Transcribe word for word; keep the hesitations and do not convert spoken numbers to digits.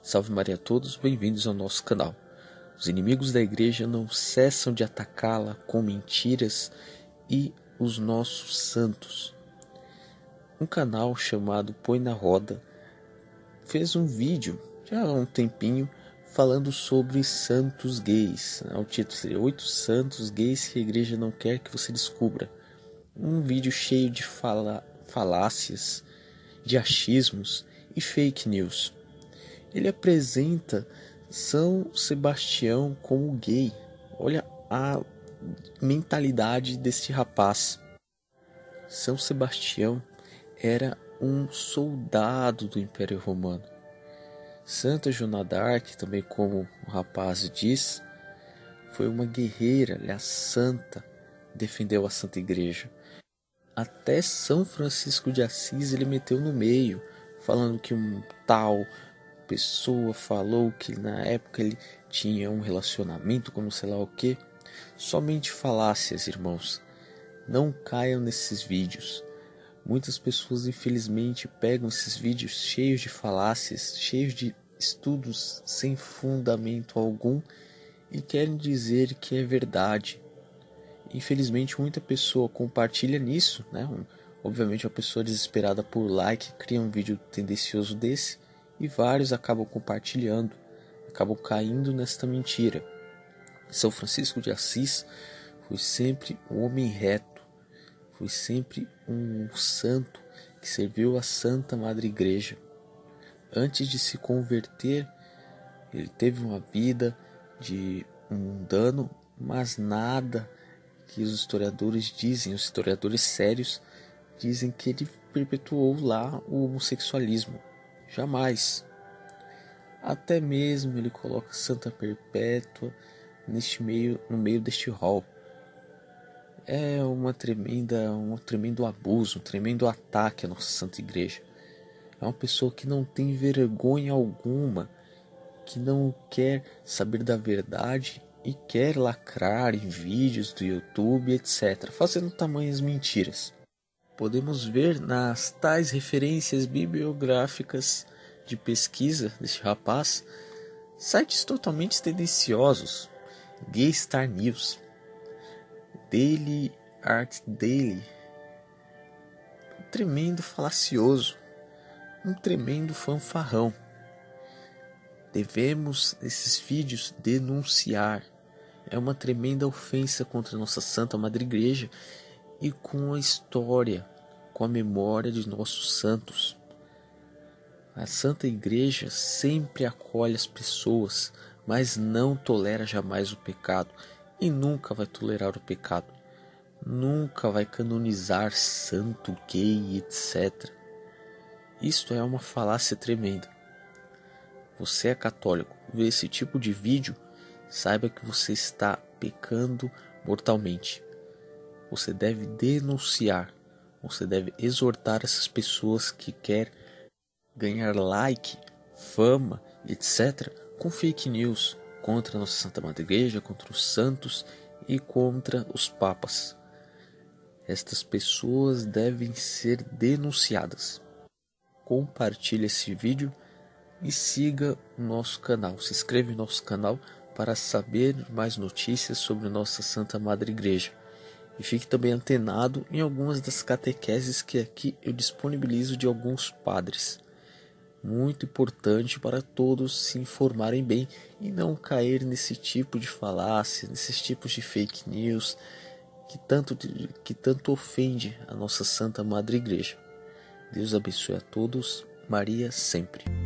Salve Maria a todos, bem-vindos ao nosso canal. Os inimigos da igreja não cessam de atacá-la com mentiras e os nossos santos. Um canal chamado Põe na Roda fez um vídeo, já há um tempinho, falando sobre santos gays. O título seria oito santos gays que a igreja não quer que você descubra. Um vídeo cheio de fala, falácias, de achismos e fake news. Ele apresenta São Sebastião como gay. Olha a mentalidade deste rapaz. São Sebastião era um soldado do Império Romano. Santa Joana d'Arc, também como o rapaz diz, foi uma guerreira, aliás, santa, defendeu a Santa Igreja. Até São Francisco de Assis ele meteu no meio, falando que um tal pessoa falou que na época ele tinha um relacionamento com não sei lá o que. Somente falácias, irmãos. Não caiam nesses vídeos. Muitas pessoas infelizmente pegam esses vídeos cheios de falácias, cheios de estudos sem fundamento algum e querem dizer que é verdade. Infelizmente muita pessoa compartilha nisso, né? Obviamente uma pessoa desesperada por like cria um vídeo tendencioso desse e vários acabam compartilhando, acabam caindo nesta mentira. São Francisco de Assis foi sempre um homem reto, foi sempre um santo que serviu a Santa Madre Igreja. Antes de se converter, ele teve uma vida de um mundano, mas nada que os historiadores dizem, os historiadores sérios dizem que ele perpetuou lá o homossexualismo. Jamais. Até mesmo ele coloca Santa Perpétua neste meio, no meio deste rol. É uma tremenda, um tremendo abuso, um tremendo ataque à nossa Santa Igreja. É uma pessoa que não tem vergonha alguma, que não quer saber da verdade e quer lacrar em vídeos do YouTube, etcétera, fazendo tamanhas mentiras. Podemos ver nas tais referências bibliográficas de pesquisa deste rapaz, sites totalmente tendenciosos, Gay Star News, Daily Art Daily, um tremendo falacioso, um tremendo fanfarrão. Devemos, nesses vídeos, denunciar. É uma tremenda ofensa contra a nossa Santa Madre Igreja e com a história, com a memória de nossos santos. A Santa Igreja sempre acolhe as pessoas, mas não tolera jamais o pecado e nunca vai tolerar o pecado. Nunca vai canonizar santo, gay, etcétera. Isto é uma falácia tremenda. Você é católico, vê esse tipo de vídeo, saiba que você está pecando mortalmente. Você deve denunciar, você deve exortar essas pessoas que querem ganhar like, fama, etcétera, com fake news contra a nossa Santa Madre Igreja, contra os santos e contra os papas. Estas pessoas devem ser denunciadas. Compartilhe esse vídeo e siga o nosso canal. Se inscreva no nosso canal para saber mais notícias sobre nossa Santa Madre Igreja. E fique também antenado em algumas das catequeses que aqui eu disponibilizo de alguns padres. Muito importante para todos se informarem bem e não cair nesse tipo de falácia, nesses tipos de fake news que tanto, que tanto ofende a nossa Santa Madre Igreja. Deus abençoe a todos. Maria sempre.